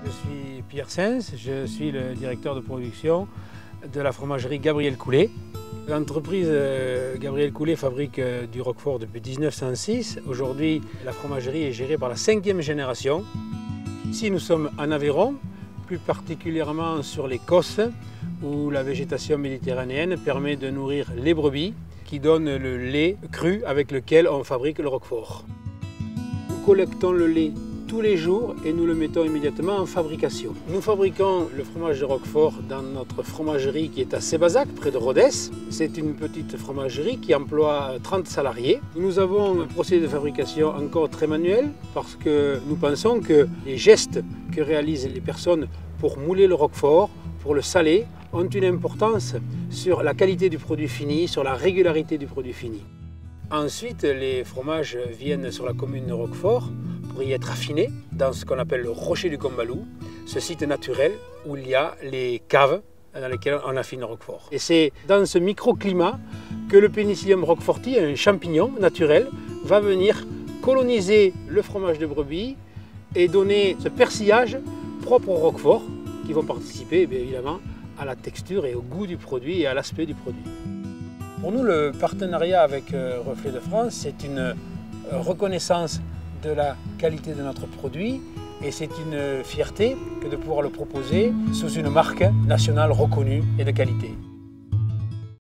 Je suis Pierre Sens, je suis le directeur de production de la fromagerie Gabriel Coulet. L'entreprise Gabriel Coulet fabrique du roquefort depuis 1906. Aujourd'hui, la fromagerie est gérée par la 5e génération. Ici, nous sommes en Aveyron, plus particulièrement sur les Causses, où la végétation méditerranéenne permet de nourrir les brebis qui donnent le lait cru avec lequel on fabrique le roquefort. Nous collectons le lait tous les jours et nous le mettons immédiatement en fabrication. Nous fabriquons le fromage de roquefort dans notre fromagerie qui est à Sébazac, près de Rodez. C'est une petite fromagerie qui emploie 30 salariés. Nous avons un procédé de fabrication encore très manuel parce que nous pensons que les gestes que réalisent les personnes pour mouler le roquefort, pour le saler, ont une importance sur la qualité du produit fini, sur la régularité du produit fini. Ensuite, les fromages viennent sur la commune de Roquefort pour y être affinés dans ce qu'on appelle le rocher du Combalou, ce site naturel où il y a les caves dans lesquelles on affine le roquefort. Et c'est dans ce microclimat que le Penicillium roqueforti, un champignon naturel, va venir coloniser le fromage de brebis et donner ce persillage propre au roquefort qui vont participer bien évidemment à la texture et au goût du produit et à l'aspect du produit. Pour nous, le partenariat avec Reflet de France, c'est une reconnaissance de la qualité de notre produit et c'est une fierté que de pouvoir le proposer sous une marque nationale reconnue et de qualité.